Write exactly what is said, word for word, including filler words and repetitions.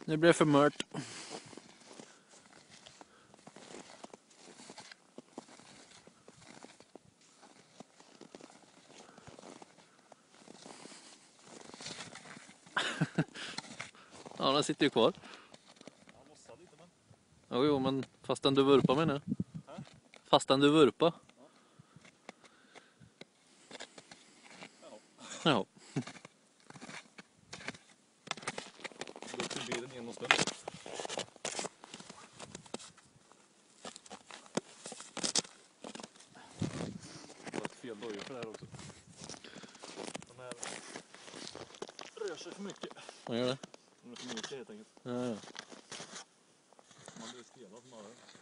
Nu blir det för mört. Ja, den sitter ju kvar. Jag lossade lite, men... Jo, jo, men fastän du vurpa med nu. Fastän du vurpa. Ja. Ja. Då till bilen igen och stund. Det var ett fel böj för det här också. Den här rör sig för mycket. Vad gör det? Den är för mycket helt enkelt. Ja, ja. Man blir stelad som bara.